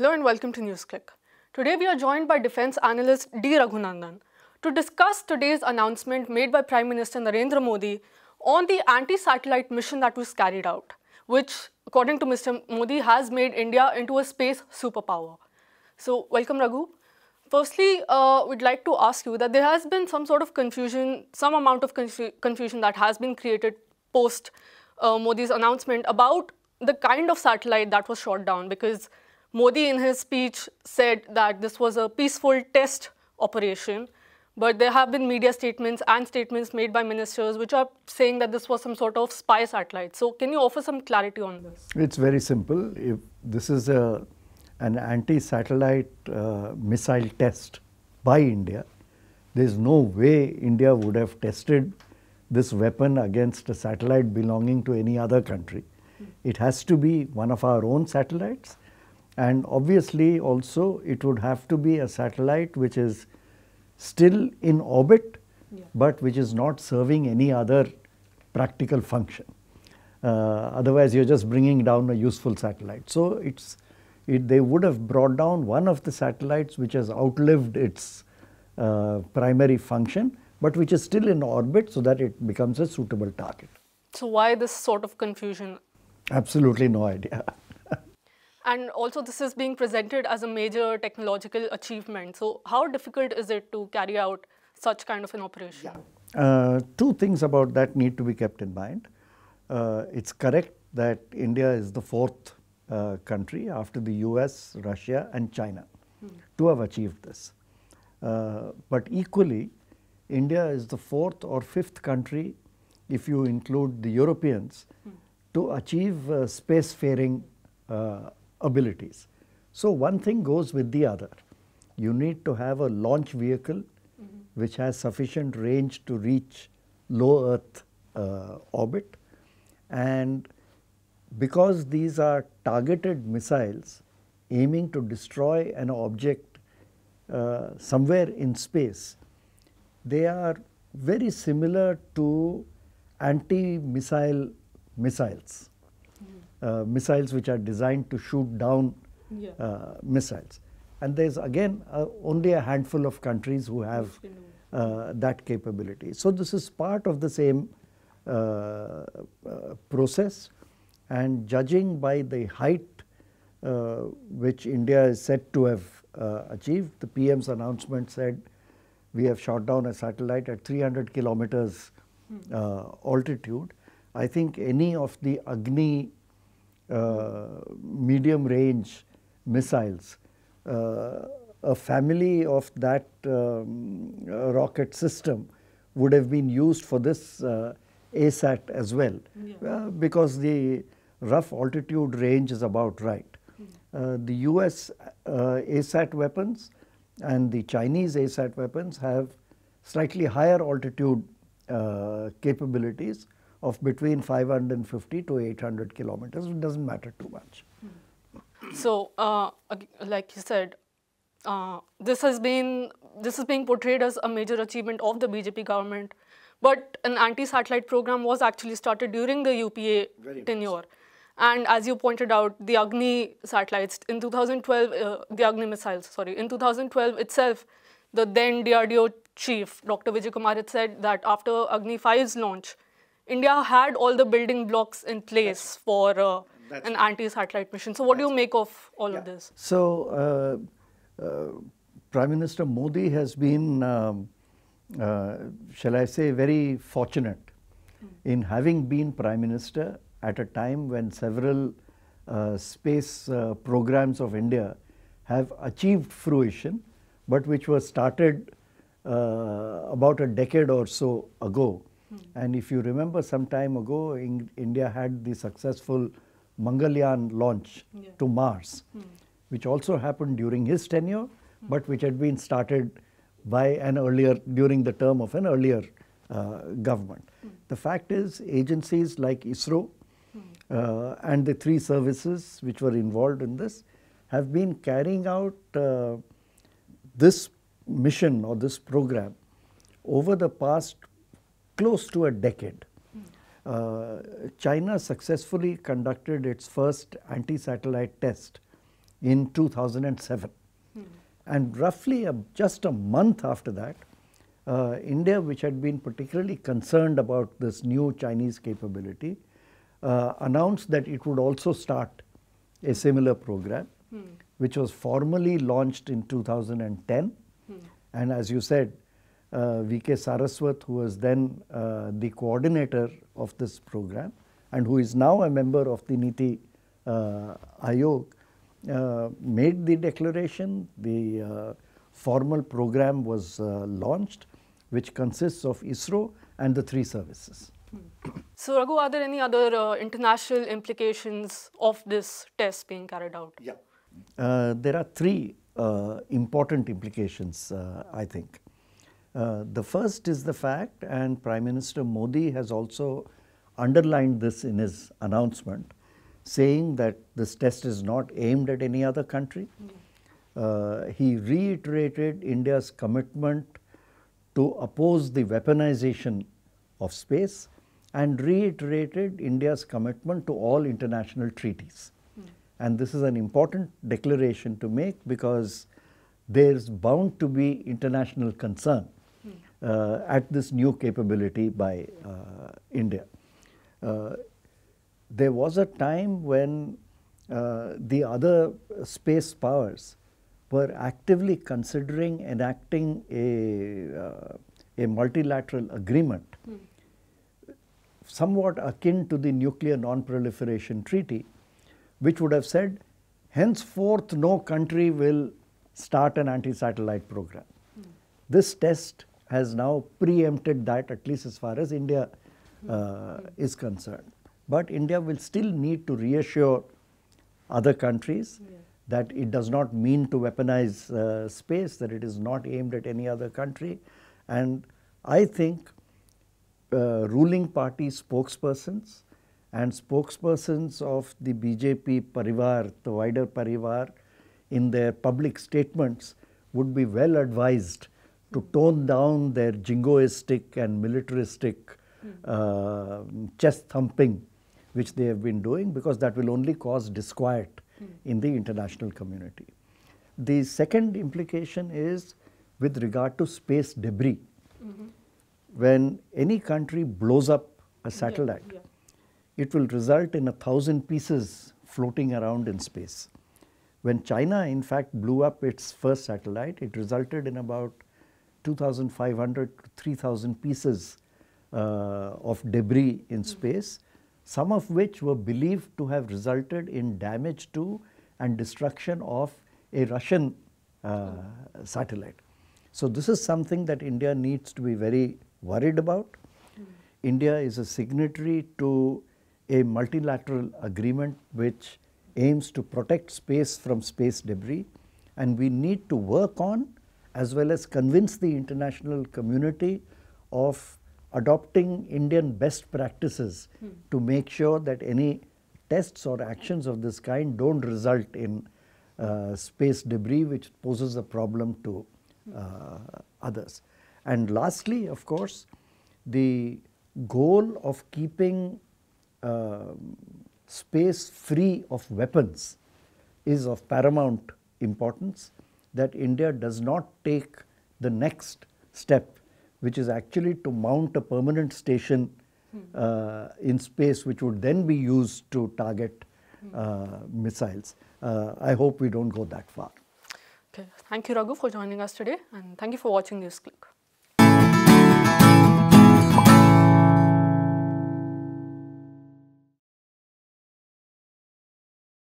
Hello and welcome to NewsClick. Today we are joined by defense analyst D. Raghunandan to discuss today's announcement made by Prime Minister Narendra Modi on the anti-satellite mission that was carried out, which, according to Mr. Modi, has made India into a space superpower. So, welcome Raghu. Firstly, we'd like to ask you that there has been some sort of confusion, some amount of confusion that has been created post Modi's announcement about the kind of satellite that was shot down, because Modi in his speech said that this was a peaceful test operation, but there have been media statements and statements made by ministers which are saying that this was some sort of spy satellite. So can you offer some clarity on this? It's very simple. If this is an anti-satellite missile test by India, there's no way India would have tested this weapon against a satellite belonging to any other country. It has to be one of our own satellites. And obviously also it would have to be a satellite which is still in orbit, but which is not serving any other practical function. Otherwise you're just bringing down a useful satellite. So they would have brought down one of the satellites which has outlived its primary function, but which is still in orbit so that it becomes a suitable target. So why this sort of confusion? Absolutely no idea. And also this is being presented as a major technological achievement. So how difficult is it to carry out such kind of an operation? Two things about that need to be kept in mind. It's correct that India is the fourth country after the US, Russia and China to have achieved this. But equally, India is the fourth or fifth country, if you include the Europeans, to achieve spacefaring abilities. So one thing goes with the other. You need to have a launch vehicle which has sufficient range to reach low Earth orbit, and because these are targeted missiles aiming to destroy an object somewhere in space, they are very similar to anti-missile missiles. Missiles which are designed to shoot down missiles. And there's again only a handful of countries who have that capability. So this is part of the same process, and judging by the height which India is said to have achieved, the PM's announcement said we have shot down a satellite at 300 kilometers altitude. I think any of the Agni medium range missiles, a family of that rocket system would have been used for this ASAT as well, because the rough altitude range is about right. The US ASAT weapons and the Chinese ASAT weapons have slightly higher altitude capabilities of between 550 to 800 kilometers. It doesn't matter too much. So, like you said, this is being portrayed as a major achievement of the BJP government, but an anti-satellite program was actually started during the UPA tenure. And as you pointed out, the Agni satellites in 2012, the Agni missiles, sorry, in 2012 itself, the then DRDO chief, Dr. Vijay Kumar, had said that after Agni 5's launch, India had all the building blocks in place for an anti-satellite mission. So what do you make of all of this? So Prime Minister Modi has been, shall I say, very fortunate in having been Prime Minister at a time when several space programs of India have achieved fruition, but which was started about a decade or so ago. And if you remember, some time ago, India had the successful Mangalyaan launch to Mars, which also happened during his tenure, but which had been started by during the term of an earlier government. The fact is, agencies like ISRO and the three services which were involved in this have been carrying out this mission or this program over the past close to a decade. China successfully conducted its first anti-satellite test in 2007. And roughly just a month after that, India, which had been particularly concerned about this new Chinese capability, announced that it would also start a similar program, which was formally launched in 2010. And as you said, V.K. Saraswat, who was then the coordinator of this program and who is now a member of the Niti Aayog, made the declaration. The formal program was launched, which consists of ISRO and the 3 services. So, Raghu, are there any other international implications of this test being carried out? Yeah. There are 3 important implications, I think. The first is the fact, and Prime Minister Modi has also underlined this in his announcement, saying that this test is not aimed at any other country. He reiterated India's commitment to oppose the weaponization of space and reiterated India's commitment to all international treaties. And this is an important declaration to make because there's bound to be international concern at this new capability by India. There was a time when the other space powers were actively considering enacting a multilateral agreement, somewhat akin to the Nuclear Non-Proliferation Treaty, which would have said, henceforth no country will start an anti-satellite program. This test has now preempted that, at least as far as India is concerned. But India will still need to reassure other countries that it does not mean to weaponize space, that it is not aimed at any other country. And I think ruling party spokespersons and spokespersons of the BJP Parivar, the wider Parivar, in their public statements would be well advised to tone down their jingoistic and militaristic chest thumping which they have been doing, because that will only cause disquiet in the international community. The second implication is with regard to space debris. When any country blows up a satellite, it will result in 1,000 pieces floating around in space. When China, in fact, blew up its first satellite, it resulted in about 2,500 to 3,000 pieces of debris in space, some of which were believed to have resulted in damage to and destruction of a Russian satellite. So this is something that India needs to be very worried about. India is a signatory to a multilateral agreement which aims to protect space from space debris, and we need to work on as well as convince the international community of adopting Indian best practices to make sure that any tests or actions of this kind don't result in space debris which poses a problem to others. And lastly, of course, the goal of keeping space free of weapons is of paramount importance, that India does not take the next step, which is actually to mount a permanent station in space which would then be used to target missiles. I hope we don't go that far. Okay. Thank you, Raghu, for joining us today, and thank you for watching News Click.